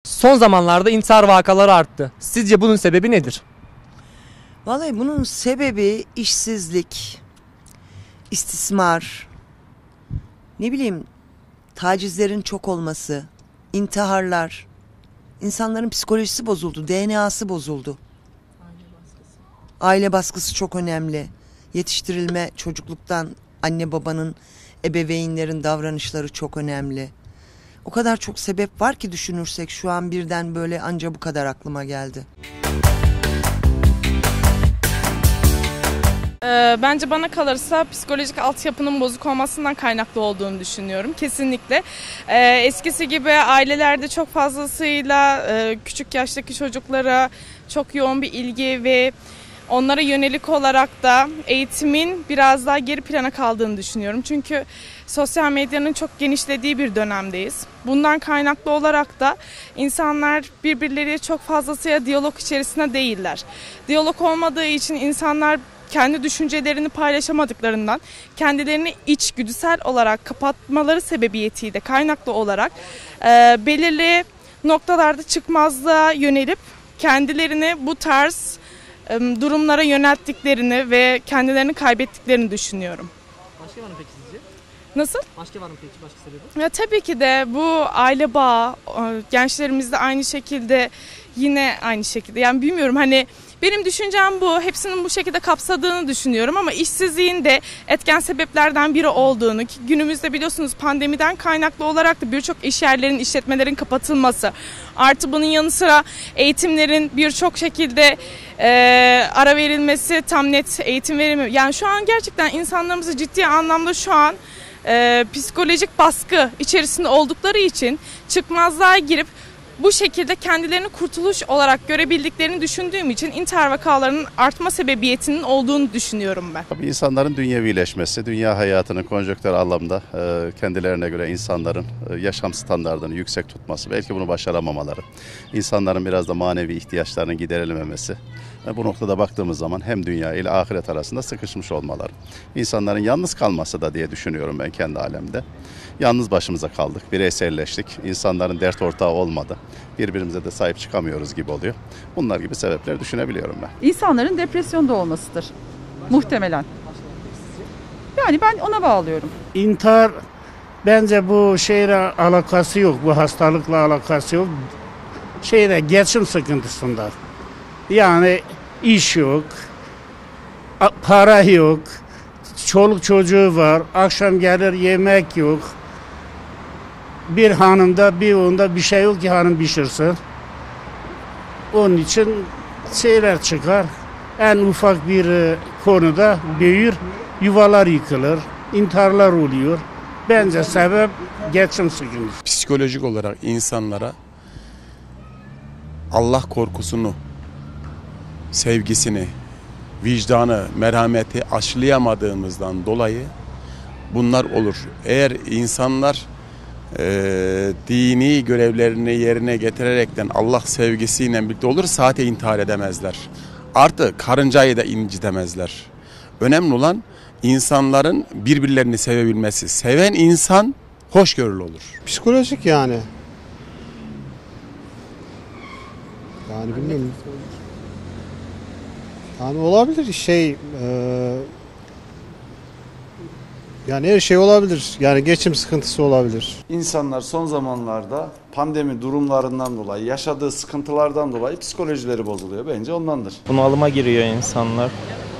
Son zamanlarda intihar vakaları arttı. Sizce bunun sebebi nedir? Vallahi bunun sebebi işsizlik, istismar, ne bileyim tacizlerin çok olması, intiharlar. İnsanların psikolojisi bozuldu, DNA'sı bozuldu. Aile baskısı çok önemli. Yetiştirilme çocukluktan anne babanın, ebeveynlerin davranışları çok önemli. O kadar çok sebep var ki düşünürsek şu an birden böyle anca bu kadar aklıma geldi. Bence bana kalırsa psikolojik altyapının bozuk olmasından kaynaklı olduğunu düşünüyorum. Kesinlikle. Eskisi gibi ailelerde çok fazlasıyla küçük yaştaki çocuklara çok yoğun bir ilgi ve onlara yönelik olarak da eğitimin biraz daha geri plana kaldığını düşünüyorum. Çünkü sosyal medyanın çok genişlediği bir dönemdeyiz. Bundan kaynaklı olarak da insanlar birbirleriyle çok fazlasıyla diyalog içerisinde değiller. Diyalog olmadığı için insanlar kendi düşüncelerini paylaşamadıklarından kendilerini içgüdüsel olarak kapatmaları sebebiyetiyle kaynaklı olarak belirli noktalarda çıkmazlığa yönelip kendilerini bu tarz durumlara yönelttiklerini ve kendilerini kaybettiklerini düşünüyorum. Başka var mı peki sizce? Nasıl? Başka var mı peki başka sebebi? Ya tabii ki de bu aile bağı, gençlerimizde aynı şekilde, yine aynı şekilde. Yani bilmiyorum, hani benim düşüncem bu. Hepsinin bu şekilde kapsadığını düşünüyorum ama işsizliğin de etken sebeplerden biri olduğunu, ki günümüzde biliyorsunuz pandemiden kaynaklı olarak da birçok iş yerlerinin, işletmelerin kapatılması, artı bunun yanı sıra eğitimlerin birçok şekilde ara verilmesi, tam net eğitim verilmiyor. Yani şu an gerçekten insanlarımızı ciddi anlamda şu an psikolojik baskı içerisinde oldukları için çıkmazlığa girip bu şekilde kendilerini kurtuluş olarak görebildiklerini düşündüğüm için intihar vakalarının artma sebebiyetinin olduğunu düşünüyorum ben. Tabii insanların dünyevileşmesi, dünya hayatının konjonktür anlamda kendilerine göre insanların yaşam standartlarını yüksek tutması, belki bunu başaramamaları, insanların biraz da manevi ihtiyaçlarının giderilmemesi. Bu noktada baktığımız zaman hem dünya ile ahiret arasında sıkışmış olmaları. İnsanların yalnız kalması da diye düşünüyorum ben kendi alemde. Yalnız başımıza kaldık, bireyselleştik, insanların dert ortağı olmadı. Birbirimize de sahip çıkamıyoruz gibi oluyor. Bunlar gibi sebepler düşünebiliyorum ben. İnsanların depresyonda olmasıdır muhtemelen. Yani ben ona bağlıyorum. İntihar bence bu şeyle alakası yok, bu hastalıkla alakası yok. Geçim sıkıntısında. Yani iş yok, para yok, çoluk çocuğu var, akşam gelir yemek yok. Bir hanımda bir onda bir şey yok ki hanım pişirsin. Onun için çıkar. En ufak bir konuda büyür, yuvalar yıkılır, intiharlar oluyor. Bence sebep geçim sıkıntısı. Psikolojik olarak insanlara Allah korkusunu, sevgisini, vicdanı, merhameti aşılayamadığımızdan dolayı bunlar olur. Eğer insanlar dini görevlerini yerine getirerekten Allah sevgisiyle birlikte olur, saate intihar edemezler. Artı karıncayı da incitemezler. Önemli olan insanların birbirlerini sevebilmesi. Seven insan hoşgörülü olur. Psikolojik yani. Yani bilmiyorum. Yani olabilir yani her şey olabilir. Yani geçim sıkıntısı olabilir. İnsanlar son zamanlarda pandemi durumlarından dolayı, yaşadığı sıkıntılardan dolayı psikolojileri bozuluyor. Bence ondandır. Bunalıma giriyor insanlar.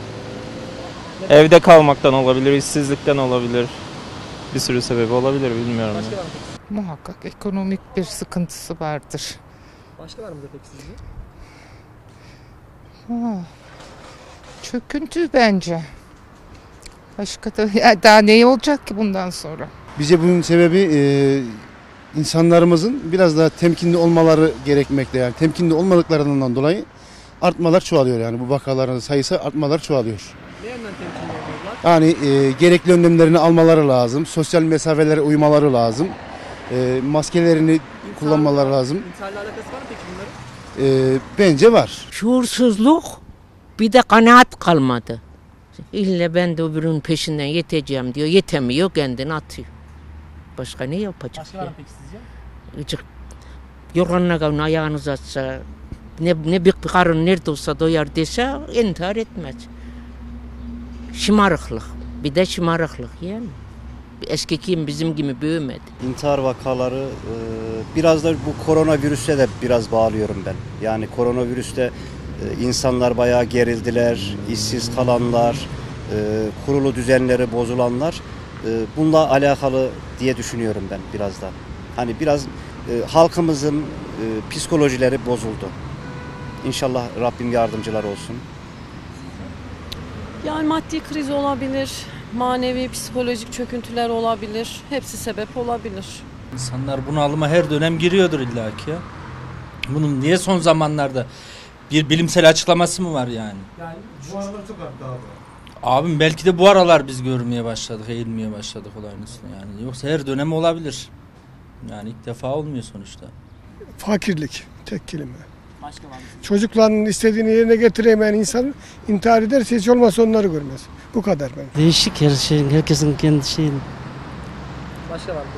Evde kalmaktan olabilir, işsizlikten olabilir. Bir sürü sebebi olabilir, bilmiyorum. Muhakkak ekonomik bir sıkıntısı vardır. Başka var mı peki sizce? Çöküntü bence. Başka da daha ne olacak ki bundan sonra? Bize bunun sebebi insanlarımızın biraz daha temkinli olmaları gerekmekte. Yani temkinli olmadıklarından dolayı artmalar çoğalıyor, yani bu vakaların sayısı artmalar çoğalıyor. Ne yönden temkinli olmalılar? Yani gerekli önlemlerini almaları lazım, sosyal mesafelere uymaları lazım, maskelerini kullanmaları lazım. İntiharla alakası var mı peki bunların? Bence var. Şuursuzluk, bir de kanaat kalmadı. İlle ben de öbürünün peşinden yeteceğim diyor. Yetemiyor, kendini atıyor. Başka ne yapacak? Başka var mı peki sizce? yorganına kavun ayağını uzatsa, ne bir karın nerede olsa doyar dese intihar etmez. Şımarıklık. Bir de şımarıklık yani. Eskiki bizim gibi büyümedi. İntihar vakaları biraz da bu koronavirüse de biraz bağlıyorum ben. Yani koronavirüste insanlar bayağı gerildiler, işsiz kalanlar, kurulu düzenleri bozulanlar. Bununla alakalı diye düşünüyorum ben biraz da. Hani biraz halkımızın psikolojileri bozuldu. İnşallah Rabbim yardımcılar olsun. Yani maddi kriz olabilir, manevi, psikolojik çöküntüler olabilir. Hepsi sebep olabilir. İnsanlar bunalıma her dönem giriyordur illaki ya. Bunun niye son zamanlarda bir bilimsel açıklaması mı var yani? Yani bu aralar çok arttı abi. Abim belki de bu aralar biz görmeye başladık, eğilmeye başladık olayın üstüne yani. Yoksa her dönem olabilir. Yani ilk defa olmuyor sonuçta. Fakirlik tek kelime. Çocukların istediğini yerine getiremeyen insan intihar ederse hiç olmazsa onları görmez. Bu kadar ben. Değişik her şey, herkesin kendi şeyini. Başka var mı?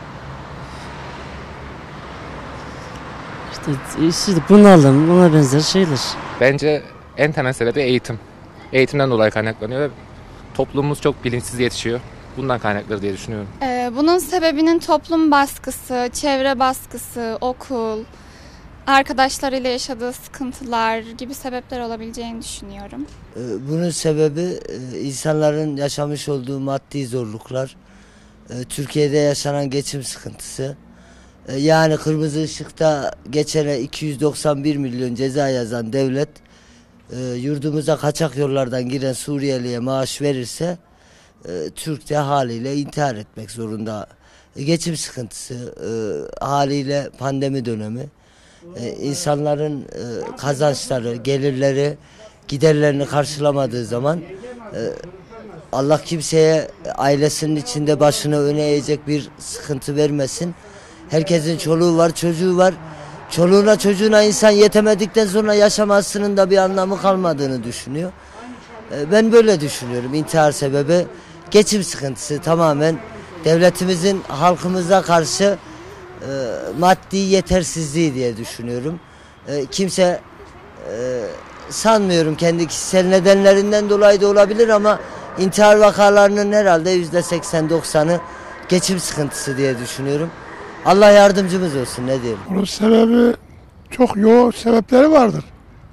İşte bunalım, buna benzer şeyler. Bence en temel sebebi eğitim. Eğitimden dolayı kaynaklanıyor ve toplumumuz çok bilinçsiz yetişiyor. Bundan kaynakları diye düşünüyorum. Bunun sebebinin toplum baskısı, çevre baskısı, okul, arkadaşlarıyla yaşadığı sıkıntılar gibi sebepler olabileceğini düşünüyorum. Bunun sebebi insanların yaşamış olduğu maddi zorluklar, Türkiye'de yaşanan geçim sıkıntısı. Yani kırmızı ışıkta geçene 291 milyon ceza yazan devlet, yurdumuza kaçak yollardan giren Suriyeli'ye maaş verirse, Türk de haliyle intihar etmek zorunda. Geçim sıkıntısı, haliyle pandemi dönemi. İnsanların kazançları, gelirleri, giderlerini karşılamadığı zaman Allah kimseye ailesinin içinde başını öne eğecek bir sıkıntı vermesin. Herkesin çoluğu var, çocuğu var. Çoluğuna çocuğuna insan yetemedikten sonra yaşamasının da bir anlamı kalmadığını düşünüyor. Ben böyle düşünüyorum. İntihar sebebi geçim sıkıntısı, tamamen devletimizin halkımıza karşı maddi yetersizliği diye düşünüyorum. Kimse sanmıyorum, kendi kişisel nedenlerinden dolayı da olabilir ama intihar vakalarının herhalde %80-90'ı geçim sıkıntısı diye düşünüyorum. Allah yardımcımız olsun, ne diyelim. Bunun sebebi çok yoğun sebepleri vardır.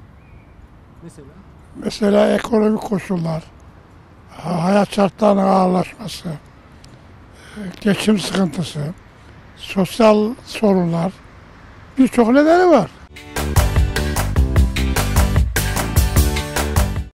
Mesela ekonomik koşullar, hayat şartlarının ağırlaşması, geçim sıkıntısı, sosyal sorunlar, birçok nedeni var.